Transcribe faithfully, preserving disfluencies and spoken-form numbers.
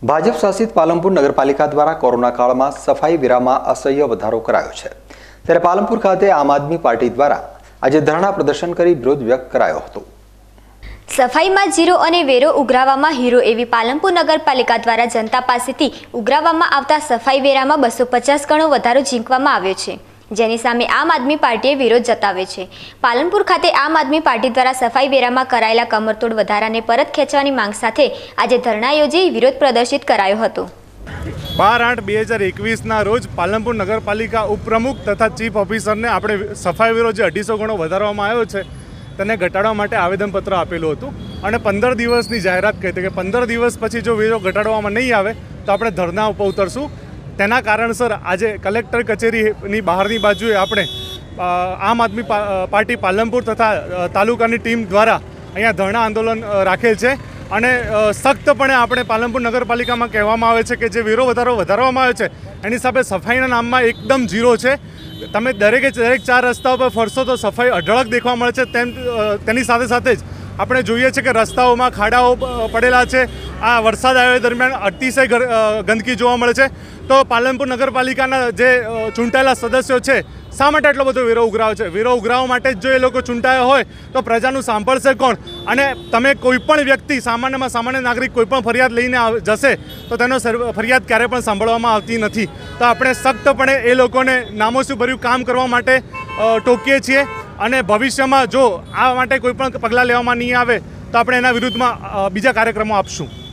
ભાજપ શાસિત પાલનપુર નગરપાલિકા દ્વારા કોરોના કાળમાં સફાઈ વેરામાં અસહ્ય વધારો કરાયો છે। ત્યારે પાલનપુર ખાતે આમ આદમી પાર્ટી દ્વારા આજે ધરણા પ્રદર્શન કરી વિરોધ વ્યક્ત કરાયો હતો। સફાઈમાં જીરો અને વેરો ઉઘરાવવામાં હીરો એવી પાલનપુર નગરપાલિકા દ્વારા જનતા પાસેથી ઉઘરાવવામાં આવતા સફાઈ વેરામાં બસો પચાસ ગણો વધારો ઝીંકવામાં આવ્યો છે, જેની સામે આમ આદમી પાર્ટીએ વિરોધ જતાવ્યો છે। પાલનપુર ખાતે આમ આદમી પાર્ટી દ્વારા સફાઈ વેરામાં કરાયેલા કમરતોડ વધારાને પરત ખેંચવાની માંગ સાથે આજે ધરણા યોજી વિરોધ પ્રદર્શિત કરાયો હતો। બાર આઠ બે હજાર એકવીસના રોજ પાલનપુર નગરપાલિકા ઉપપ્રમુખ તથા ચીફ ઓફિસરને આપણે સફાઈ વેરો જે અઢીસો ગણો વધારવામાં આવ્યો છે તેને ઘટાડવા માટે આવેદનપત્ર આપેલું હતું અને પંદર દિવસની જાહેરાત કરી હતી કે પંદર દિવસ પછી જો વેરો ઘટાડવામાં નહીં આવે તો આપણે ધરણા ઉપર ઉતરશું। તેના કારણસર આજે કલેક્ટર કચેરીની બહારની બાજુએ આપણે આમ આદમી પાર્ટી પાલનપુર તથા તાલુકાની ટીમ દ્વારા અહીંયા ધરણા આંદોલન રાખેલ છે અને સખ્તપણે આપણે પાલનપુર નગરપાલિકામાં કહેવામાં આવે છે કે જે વેરો વધારો વધારવામાં આવ્યો છે એની સાથે સફાઈના નામમાં એકદમ ઝીરો છે। તમે દરેકે દરેક ચાર રસ્તાઓ પર ફરશો તો સફાઈ અઢળક દેખવા મળે છે। તેમ તેની સાથે સાથે જ આપણે જોઈએ છીએ કે રસ્તાઓમાં ખાડાઓ પડેલા છે। આ વરસાદ આવ્યા દરમિયાન અતિશય ગંદકી જોવા મળે છે। તો પાલનપુર નગરપાલિકાના જે ચૂંટાયેલા સદસ્યો છે શા માટે એટલો બધો વેરો ઉઘરાવે છે? વેરો ઉઘરાવવા માટે જ જો એ લોકો ચૂંટાયા હોય તો પ્રજાનું સાંભળશે કોણ? અને તમે કોઈપણ વ્યક્તિ સામાન્યમાં સામાન્ય નાગરિક કોઈપણ ફરિયાદ લઈને જશે તો તેનો ફરિયાદ ક્યારેય પણ સાંભળવામાં આવતી નથી। તો આપણે સખ્તપણે એ લોકોને નામોશીભર્યું કામ કરવા માટે ટોકીએ છીએ અને ભવિષ્યમાં જો આ માટે કોઈ પણ પગલાં લેવામાં નહીં આવે તો આપણે એના વિરુદ્ધમાં બીજા કાર્યક્રમો આપશું।